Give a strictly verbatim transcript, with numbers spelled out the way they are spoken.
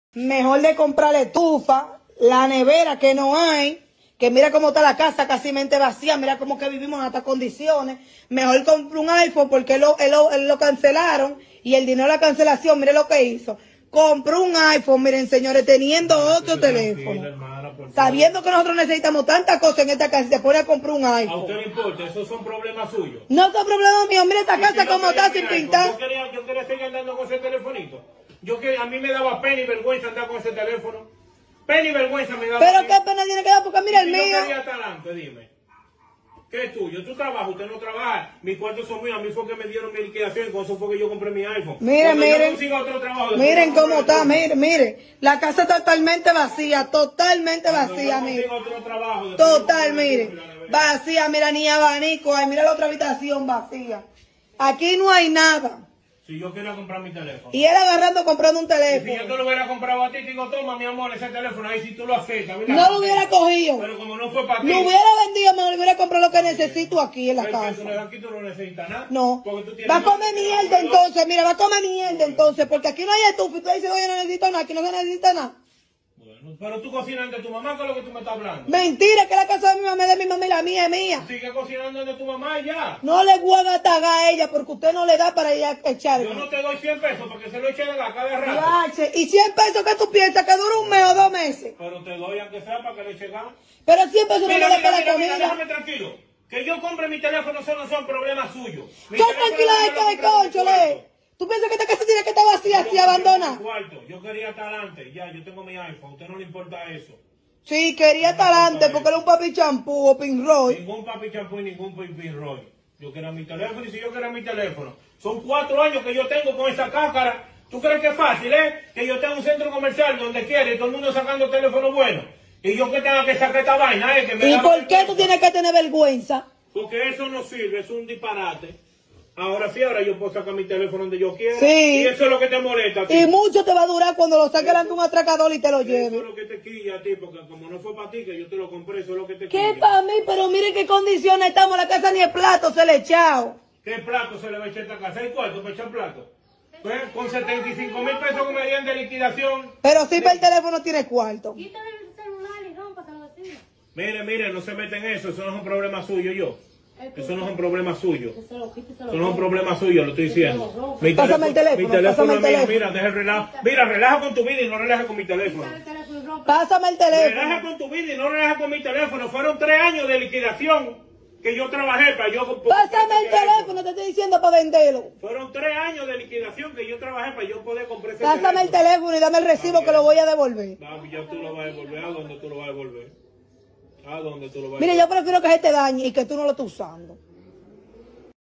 Mejor de comprar la estufa, la nevera que no hay, que mira cómo está la casa casi mente vacía, mira cómo que vivimos en estas condiciones. Mejor comprar un iPhone porque él lo, él lo, él lo cancelaron y el dinero de la cancelación, mire lo que hizo. Compró un iPhone, miren señores, teniendo otro teléfono. Hermana, sabiendo que nosotros necesitamos tantas cosas en esta casa, se pone a comprar un iPhone. ¿A usted no importa? ¿Esos son problemas suyos? No son problemas míos, mire esta casa como está sin pintar. Yo quería, yo quería seguir andando con ese telefonito. Yo que a mí me daba pena y vergüenza andar con ese teléfono. Pena y vergüenza me daba. Pero qué pena tiene que dar porque mira el mío. Yo quería talante, dime. ¿Qué es tuyo? Tú trabajas, usted no trabaja. Mis cuartos son míos. A mí fue que me dieron mi liquidación y con eso fue que yo compré mi iPhone. Miren, miren. Otro trabajo, miren cómo está, miren, miren. La casa totalmente vacía, totalmente vacía, miren. Total, miren. Vacía, mira, ni abanico. Ay, mira la otra habitación vacía. Aquí no hay nada. Si yo quería comprar mi teléfono. Y él agarrando comprando un teléfono. Y si yo te lo hubiera comprado a ti, te digo, toma mi amor, ese teléfono ahí si tú lo aceptas. Mira, no lo hubiera cogido. Pero como no fue para ti. Lo hubiera vendido, me lo hubiera comprado lo que necesito aquí en la pero casa. Aquí tú no necesitas nada. No. Va a comer mierda entonces, mira, va a comer mierda entonces, porque aquí no hay estufa y tú dices, oye, no necesito nada, aquí no se necesita nada. Bueno, pero tú cocinas de tu mamá, ¿qué es lo que tú me estás hablando? Mentira, que la casa de mi mamá es de mi mamá y la mía es mía. Sigue cocinando de tu mamá y ya. No le voy a tagar a ella porque usted no le da para ella echarle. Yo no te doy cien pesos porque se lo eche de la cada rato. Yache, ¿y cien pesos que tú piensas que dura un mes o dos meses? Pero te doy aunque sea para que le eche gas. Pero cien pesos no me da para la mira, comida. Mira, déjame tranquilo. Que yo compre mi teléfono, eso no son problemas suyos. ¿Qué tranquila es que de concho, le? ¿Tú piensas que esta casa tiene que estar vacía así, abandonada? Yo quería estar antes, ya, yo tengo mi iPhone, a usted no le importa eso. Sí, quería estar antes porque era un papi champú o Pinroy. Ningún papi champú y ningún Pinroy. Yo quería mi teléfono y si yo quería mi teléfono. Son cuatro años que yo tengo con esa cáscara. ¿Tú crees que es fácil, eh? Que yo tenga un centro comercial donde quiera y todo el mundo sacando teléfono bueno. Y yo que tenga que sacar esta vaina, eh. Que me ¿Y por qué tú tienes que tener vergüenza? Porque eso no sirve, es un disparate. Ahora sí, ahora yo puedo sacar mi teléfono donde yo quiera. Sí. Y eso es lo que te molesta a ti. Y mucho te va a durar cuando lo saque delante un atracador y te lo lleve. Eso es lo que te quilla a ti, porque como no fue para ti que yo te lo compré, eso es lo que te quilla. ¿Qué para mí? Pero mire qué condiciones estamos, la casa ni el plato se le ha echado. ¿Qué plato se le va a echar a esta casa? ¿Hay cuarto para echar plato? Pues con setenta y cinco mil pesos que me dieron de liquidación. Pero sí, para el teléfono tiene cuarto. Quítale el celular y rómpaselo a vecino. Mire, mire, no se meten en eso, eso no es un problema suyo yo. Eso no es un problema suyo. Eso no es un problema suyo, lo estoy diciendo. Mi pásame el teléfono, mi teléfono pásame el teléfono. Mira, deja el relajo. Mira, relaja con tu vida y no relaja con mi teléfono. Pásame el teléfono. Relaja con tu vida y no relaja con mi teléfono. Fueron tres años de liquidación que yo trabajé para yo... Pásame el teléfono, te estoy diciendo para venderlo. Fueron tres años de liquidación que yo trabajé para yo poder comprar ese Pásame teléfono. el teléfono y dame el recibo ah, que lo voy a devolver. Ah, ya tú lo vas a devolver. ¿A dónde tú lo vas a devolver? ¿A dónde tú lo vas a devolver? Mire, yo prefiero que se te dañe y que tú no lo estés usando.